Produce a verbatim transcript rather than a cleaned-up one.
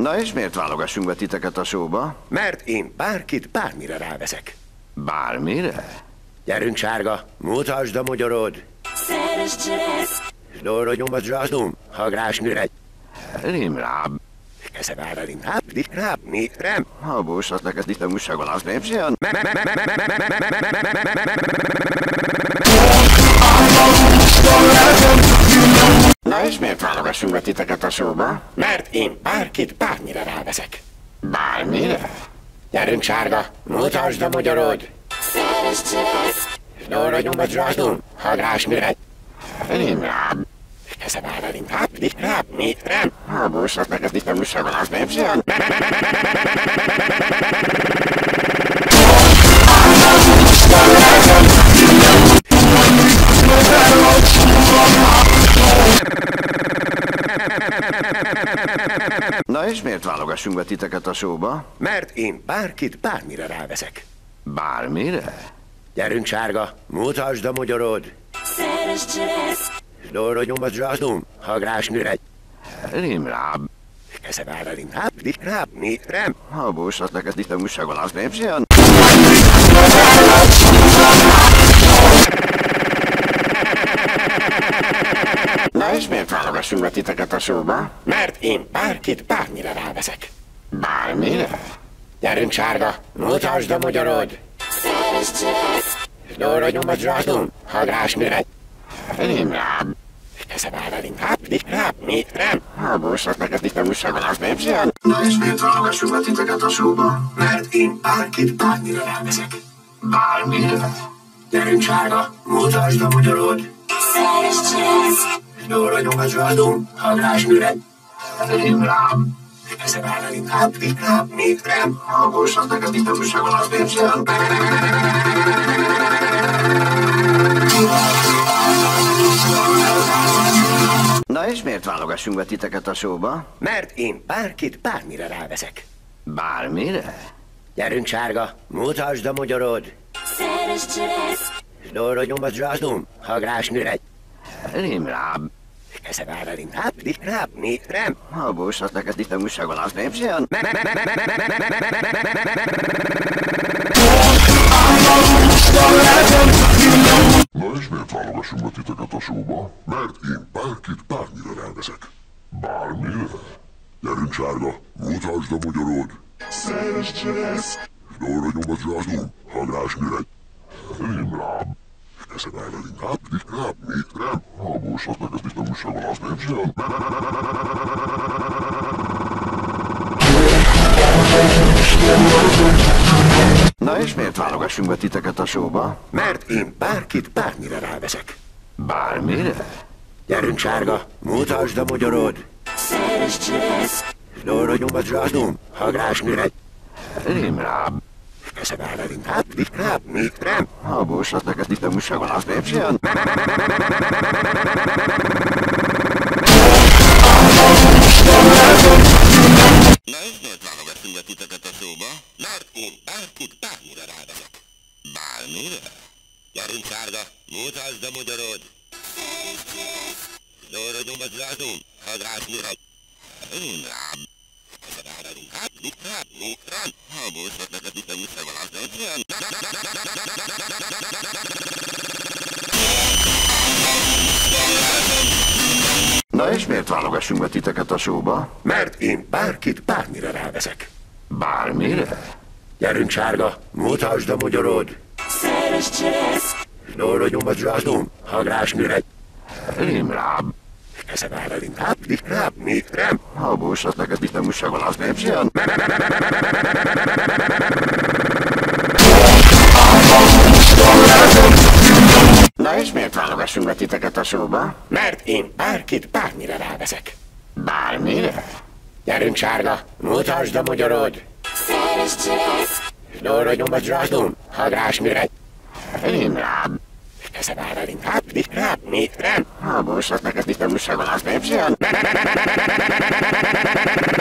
Na és miért válogassunk be titeket a showba? Mert én bárkit bármire ráveszek. Bármire? Gyerünk, sárga, mutasd a magyarod. Snóra nyomat zsázdum, hagrás nüregy. Rimráb. Kezeváralim, hápdi, rábni, rem. Habós, azt neked itt a musagolász népsjön? Na és miért válogassunk be titeket a showba? Mert én bárkit bármire ráveszek. Bármire? Gyerünk, sárga, mutasd a magyarod. Snóra nyomat zsázdum, hagrás nüregy. Rimráb. Kezeváralim, hápdi, rábni, rem. Habós, azt neked itt a musagolász népsjön? Na és miért válogassunk be titeket a showba? Mert én bárkit bármire ráveszek. Bármire? Gyerünk, sárga, mutasd a magyarod. Snóra nyomat zsázdum, hagrás nüregy. Rimráb. Kezeváralim, hápdi, rábni, rem. Habós, azt neked itt a musagolász népsjön? Na és miért válogassunk be titeket a showba? Mert én bárkit bármire ráveszek. Bármire? Gyerünk, sárga, mutasd a magyarod. Snóra nyomat zsázdum, hagrás nüregy. Rimráb. Kezeváralim, hápdi, rábni, rem. Habós, azt neked itt a musagolász népsjön? Na és miért válogassunk be titeket a showba? Mert én bárkit bármire ráveszek. Bármire? Gyerünk, sárga, mutasd a magyarod. Snóra nyomat zsázdum, hagrás nüregy. Rimráb. Kezeváralim, hápdi, rábni, rem. Habós, azt neked itt a musagolász népsjön? Na és miért válogassunk be titeket a showba? Mert én bárkit bármire ráveszek. Bármire? Gyerünk, sárga, mutasd a magyarod. Snóra nyomat zsázdum, hagrás nüregy. Rimráb. Kezeváralim, hápdi, rábni, rem. Habós, azt neked itt a musagolász népsjön? Na és miért válogassunk be titeket a showba? Mert én bárkit bármire ráveszek. Bármire? Gyerünk, sárga, mutasd a magyarod. Snóra nyomat zsázdum, hagrás nüregy. Rimráb. Kezeváralim, hápdi, rábni, rem. Habós, azt neked itt a musagolász népsjön? Na és miért válogassunk be titeket a showba? Mert én bárkit bármire ráveszek. Bármire? Gyerünk, sárga, mutasd a magyarod. Snóra nyomat zsázdum, hagrás nüregy. Rimráb. Kezeváralim, hápdi, rábni, rem. Habós, azt neked itt a musagolász népsjön? Na és miért válogassunk be titeket a showba? Mert én bárkit bármire ráveszek. Bármire? Gyerünk, sárga, mutasd a magyarod. Snóra nyomat zsázdum, hagrás nüregy. Rimráb. Kezeváralim, hápdi, rábni, rem. Habós, azt neked itt a musagolász népsjön? Na és miért válogassunk be titeket a showba? Mert én bárkit bármire ráveszek. Bármire? Gyerünk, sárga, mutasd a magyarod. Snóra nyomat zsázdum, hagrás nüregy. Rimráb. Kezeváralim, hápdi, rábni, rem. Habós, azt neked itt a musagolász népsjön? Na és miért válogassunk be titeket a showba? Mert én bárkit bármire ráveszek. Bármire? Gyerünk, sárga, mutasd a magyarod. Snóra nyomat zsázdum, hagrás nüregy. Rimráb. Kezeváralim, hápdi, rábni, rem. Habós, azt neked itt a musagolász népsjön?